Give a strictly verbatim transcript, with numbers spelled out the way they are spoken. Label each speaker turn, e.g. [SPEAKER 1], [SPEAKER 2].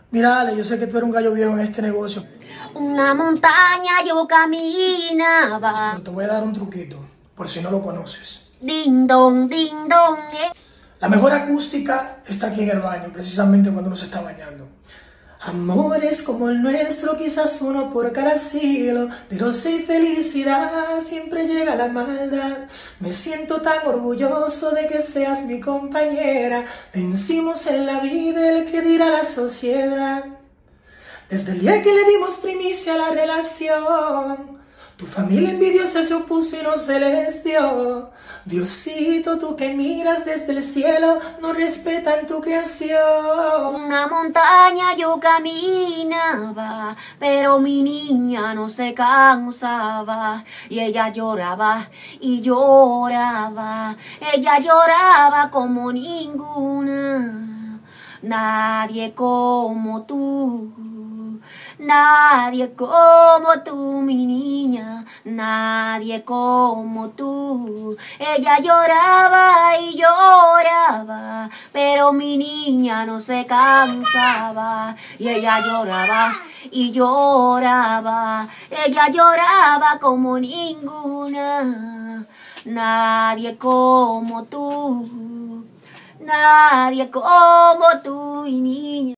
[SPEAKER 1] Mira, Ale, yo sé que tú eres un gallo viejo en este negocio,
[SPEAKER 2] Una montaña yo caminaba.
[SPEAKER 1] pero te voy a dar un truquito, por si no lo conoces.
[SPEAKER 2] Ding dong, ding dong, eh.
[SPEAKER 1] La mejor acústica está aquí en el baño, precisamente cuando uno se está bañando. Amores como el nuestro, quizás uno por cada siglo, pero sin felicidad siempre llega la maldad. Me siento tan orgulloso de que seas mi compañera. Vencimos en la vida el que dirá la sociedad. Desde el día que le dimos primicia a la relación, tu familia envidiosa se opuso y no se les dio. Diosito, tú que miras desde el cielo, no respetan tu creación.
[SPEAKER 2] Una montaña yo caminaba, pero mi niña no se cansaba. Y ella lloraba y lloraba, ella lloraba como ninguna. Nadie como tú, nadie como tú, mi niña, nadie como tú. Ella lloraba y lloraba, pero mi niña no se cansaba. Y ella lloraba y lloraba, ella lloraba como ninguna. Nadie como tú, nadie como tú, mi niña.